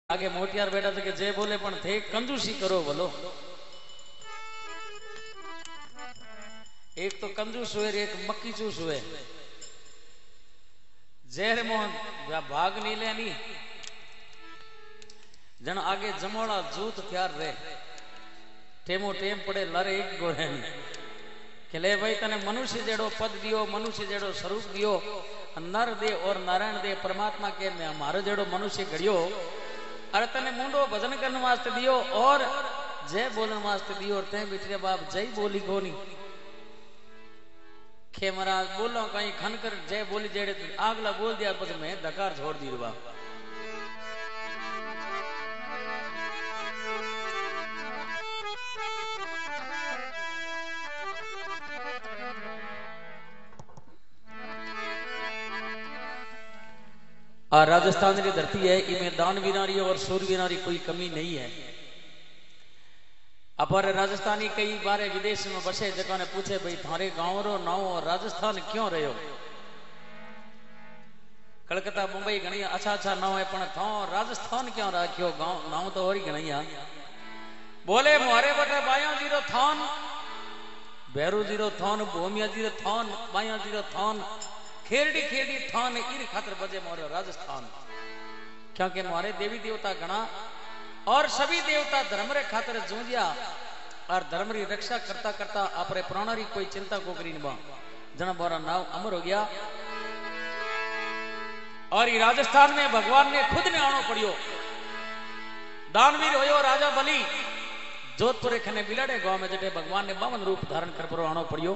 आगे मोटियार बैठा थे कि जे बोले पण थे कंजूसी करो बोलो। एक तो कंजूस हुए एक मक्की चूस हुए। जहर मोहन भाग नहीं लेनी जन आगे जमोड़ा जूत त्यार रे टेमो टेम पड़े लरे एक गोरे के ले भाई तने मनुष्य जेड़ो पद दियो मनुष्य जेड़ो स्वरूप दियो नर दे और नारायण दे परमात्मा के में हमारो जेड़ो मनुष्य घड़ियो अरे तने मुंडो भजन करने वास्ते दियो और जय बोलने वास्ते दियो और ते बिटरे बाप जय बोली कोनी खे महाराज बोलो कहीं खनकर जय बोली जेड़े आगला बोल दिया बस मैं धकार छोड़ दी बा राजस्थान की धरती है इनमें दानवीरारी और सूरवीरारी कोई कमी नहीं है। अपर राजस्थानी कई बार विदेश में बसे जगह ने पूछे भाई थारे गांव रो नाव राजस्थान क्यों रहो कलकत्ता मुंबई घनी अच्छा अच्छा नाव है पण था राजस्थान क्यों राख्यो गांव नाव तो और ही घनी बोले मारे बटे बाया जीरो थान भैरू जीरो थान भूमिया जीरो थान बाया जीरो थान खेरडी खेरडी थान इन खातर बजे मोरे राजस्थान क्योंकि मोरे देवी देवता गणा और सभी देवता धर्म रे खातर जूझिया और धर्म री रक्षा करता करता अपने प्राणों री कोई चिंता को करी निभा जना बोरा नाव अमर हो गया। और ये राजस्थान में भगवान ने खुद ने आनो पड़ियो दानवीर होयो राजा बलि जोधपुर खने बिलाड़े गांव में जटे भगवान ने 52 रूप धारण कर पर आनो पड़ियो।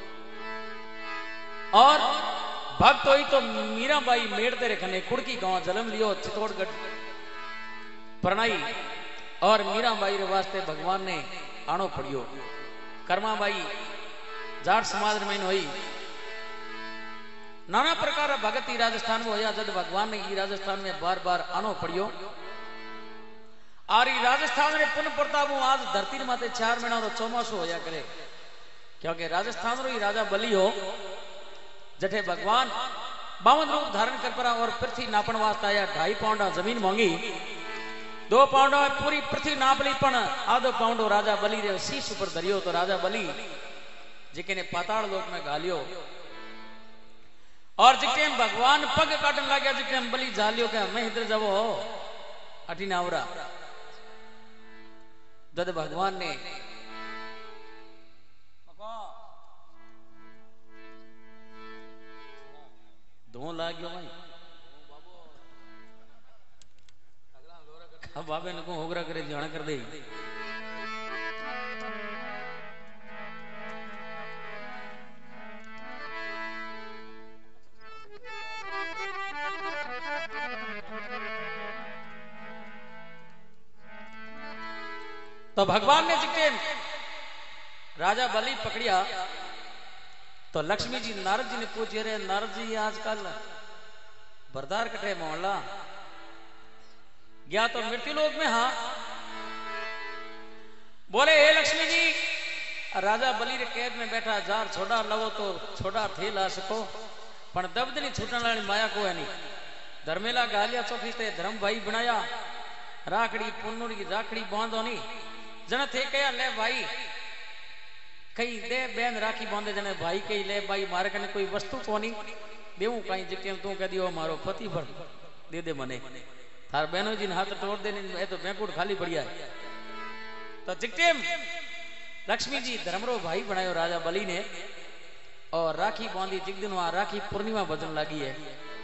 और भक्त हुई तो मीराबाई मेड़ते रखने कुड़की गांव जन्म लियो चित्तौड़गढ़ प्रणाई और मीराबाई रे वास्ते भगवान ने आनो पड़ियो। कर्माबाई जाट समाज में हुई नाना प्रकार भगत राजस्थान में होया जब भगवान ने ई राजस्थान में बार बार आनो पड़ियो। और ई राजस्थान में पुनः प्रताप आज धरती माते 4 महीना रो चौमासो होया करे क्योंकि राजस्थान रो ई राजा बलि हो जठे भगवान 52 रूप धारण कर परा और पृथ्वी नापन वास्ते आया 2.5 पाउंड जमीन मांगी 2 पाउंड पूरी पृथ्वी नाप ली पण आधो पाउंड राजा बलि रे शीश ऊपर धरियो तो राजा बलि जिके ने पाताल लोक में गालियो और जिके भगवान पग काटन लग गया जिके बलि जालियो के मैं इधर जावो अठी नावरा जद भगवान ने धो लाग्यो भाई अब बाबे ने को होगरा करे जाना कर दे। तो भगवान ने जिके राजा बलि पकड़िया तो लक्ष्मी जी नारद जी ने पूछे रे नारद जी आजकल बरदार कटे मोहल्ला गया तो मृत्यु लोक में हाँ बोले हे लक्ष्मी जी राजा बलि रे कैद में बैठा जार छोड़ा लवो तो छोड़ा थे ला सको पण दबदनी छूटने वाली माया को है नहीं धर्मेला गालिया चौकी ते धर्म भाई बनाया राखड़ी पुन्नुरी की राखड़ी बांधो नहीं जन थे कया ले भाई कई दे बेन राखी बांधे जने भाई कई ले भाई मारे कने कोई वस्तु कोनी देऊ कहीं जिके तू कह दियो मारो पति पर दे दे मने थार बहनों जी ने हाथ तोड़ देने ए तो बैंकुट खाली पड़िया है। तो जिके लक्ष्मी जी धर्मरो भाई बनायो राजा बलि ने और राखी बांधी जिक दिन वहां राखी पूर्णिमा बजन लगी है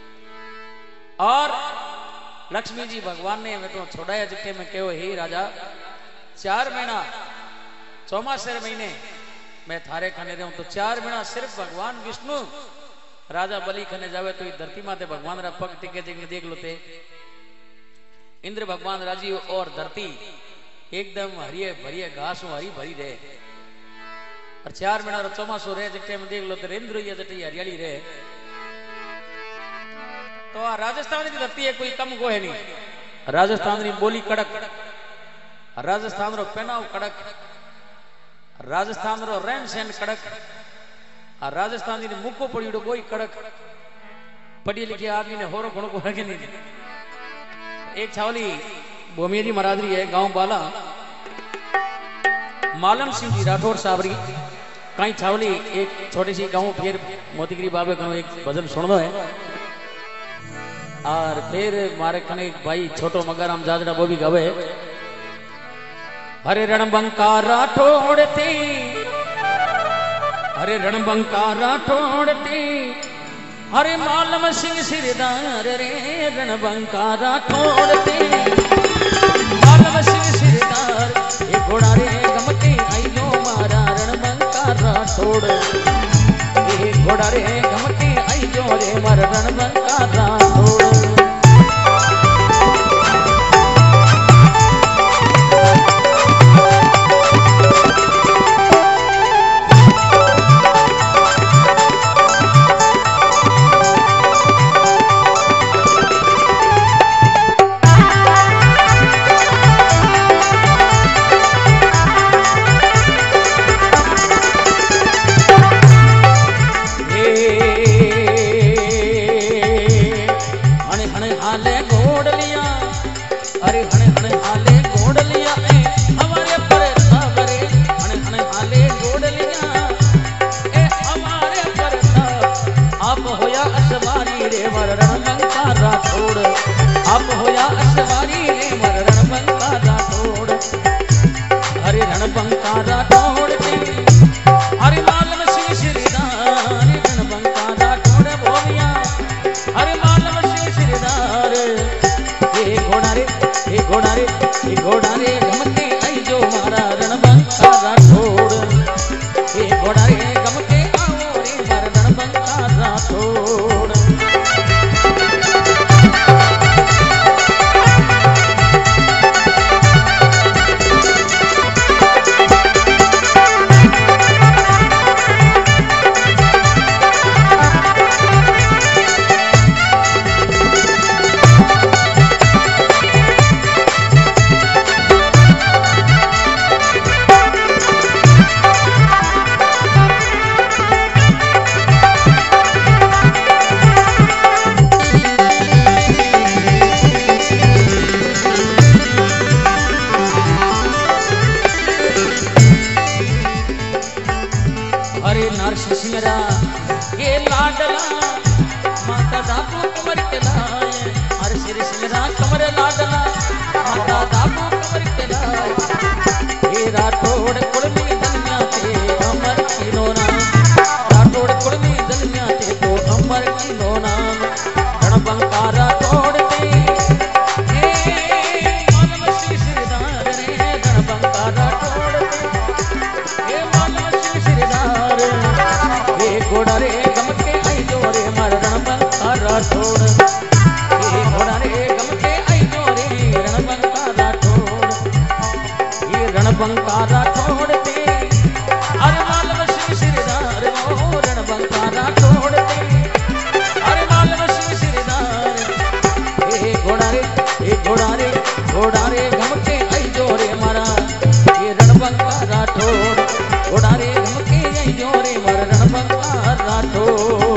और लक्ष्मी जी भगवान ने मैं तो छोड़ाया जिके में कहो हे राजा 4 महीना चौमासे महीने मैं थारे खाने रहूं तो 4 महीना सिर्फ भगवान विष्णु राजा बलि खाने जावे तो धरती माते भगवान रा पग टिके देख लोते इंद्र भगवान राजी और धरती एकदम हरिये भरिये घास हरी भरी रहे और 4 महीना चौमासो रहे जिके में देख लो तो इंद्र ये जटी हरियाली रहे। तो आ राजस्थान की धरती है कोई कम को है नहीं राजस्थान की बोली कड़क राजस्थान रो पहनाव कड़क राजस्थान रो रहन सहन कड़क राजस्थान की मुको पड़ी कोई कड़क पढ़ी लिखी आदमी ने होरो घणो को रखे नहीं एक छावली भूमियरी मरादरी है गांव बाला मालम सिंह जी राठौर साबरी कहीं छावली एक छोटी सी गांव फिर मोतीगिरी बाबे का एक भजन सुनो है और फिर मारे खने एक भाई छोटो मगाराम जाजड़ा वो भी गावे हरे रणबंका राठौड़ते हरे रणबंका राठौड़ते हरे मालम सिंह सिरदार रे रणबंका राठौड़ते मालम सिंह सिरदार ये घोड़ा रे गमके आई लो मारा रणबंका राठौड़ ये घोड़ा रे गमके आई जो रे मारा रणबंका राठौड़ आप होया अशवारी रे मर रणबंका राठौड़ हरे रणबंका राठौड़ हरे मालम सिंह सिरदार रणबंका राठौड़ बोलिया हरे मालम सिंह सिरदार हे घोड़ा रे गमके आई जो मारा रणबंका राठौड़ हे घोड़ा रे गमके आओ रे मर रणबंका राठौड़ सिंगरा ये लाडला माता दाबू कमर के लाए हर सिर सिंगरा कमर लाडला माता दाबू कमर के लाए ये राठौड़ कुड़मी दलिया ते अमर किलो नाम राठौड़ कुड़मी दलिया ते तो अमर किलो नाम रणबंका राठौड़ ते मालम सिंह सिरदार रे रणबंका राठौड़ ते मालम सिंह सिरदार घोड़ा रे गमके आई जो रे मर रणबंका राठौड़ ये घोड़ा रे गमके आई जो रे रणबंका राठौड़ ये रणबंका राठौड़ ते अरे मालम सिंह सिरदार ओ रणबंका राठौड़ ते अरे मालम सिंह सिरदार ये घोड़ा रे गमके आई जो रे मारा ये रणबंका राठौड़ घोड़ा रे गमके आई जो रे मर रणबंका राठौड़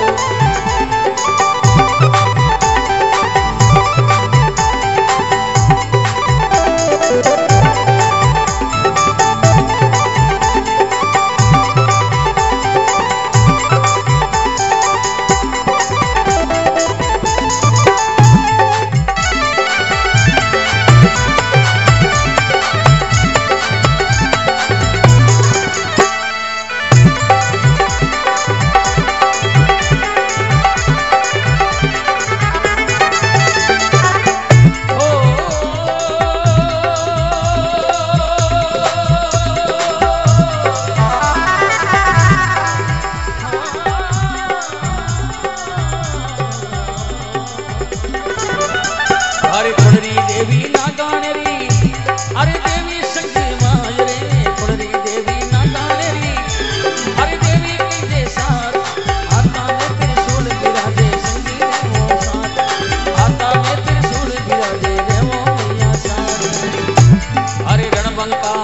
अरे कुड़री देवी ना गाने री अरे देवी संगी माय रे कुड़री देवी ना गाने री अरे देवी की दे साथ आता में त्रिशूल विराजे संगी रे वो साथ आता में त्रिशूल विराजे रे वो मैया साथ अरे रणबंका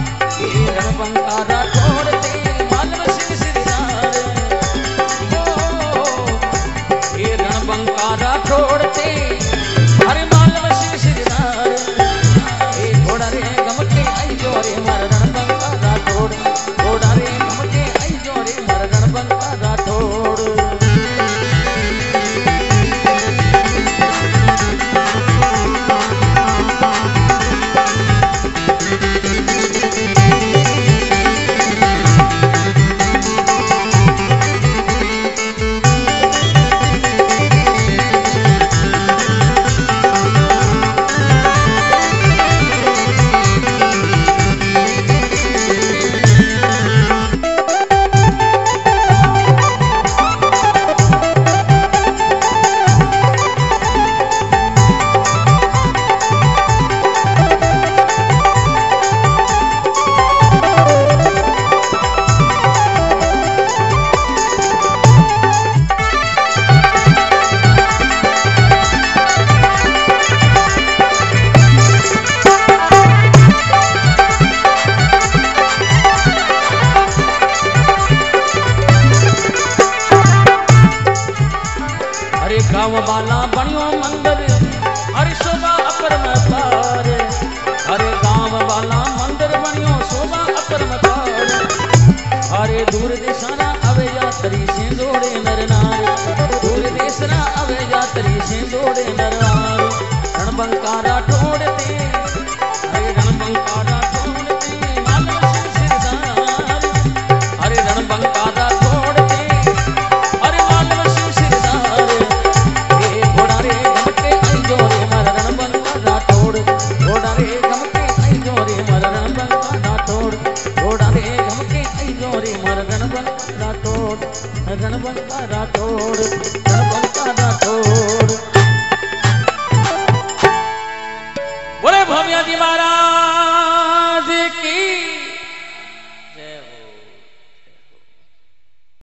राठौड़ ते मालम सिंह सिरदार ओ ये रणबंका राठौड़ ते हरे मालम सिंह सिरदार देशना आवे यात्री से जोड़े नर नार दूर देशना आवे यात्री से जोड़े नर नार रणबंकारा ठोड़ते अरे रणबंकारा ठोड़ते मालव सिरदार अरे रणबंकारा ठोड़ते अरे मालव सिरदार ए घोड़ा रे गमके आई जोरे मर रणबंकारा ठोड़ घोड़ा रे गमके आई जोरे मर रणबंकारा ठोड़ घोड़ा रे गमके आई जोरे मर रणबंकारा ठोड़ रणबंकारा ठोड़ रणबंकारा ठोड़। बोले भव्याजी महाराज।